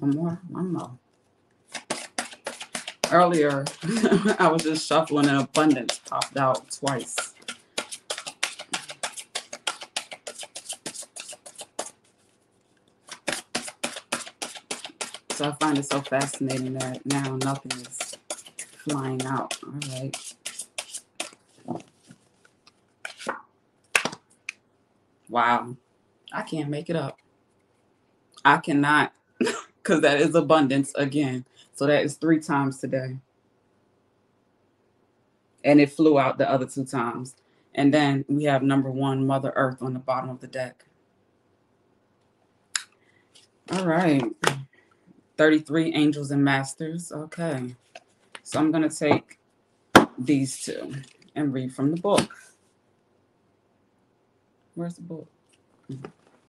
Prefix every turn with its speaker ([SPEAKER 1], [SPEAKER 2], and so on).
[SPEAKER 1] couple more. One more. Earlier, I was just shuffling and abundance popped out twice. So I find it so fascinating that now nothing is flying out. All right. Wow. I can't make it up. I cannot, because that is abundance again. So that is 3 times today. And it flew out the other 2 times. And then we have number 1, Mother Earth, on the bottom of the deck. All right. 33, Angels and Masters. Okay. So I'm going to take these 2 and read from the book. Where's the book?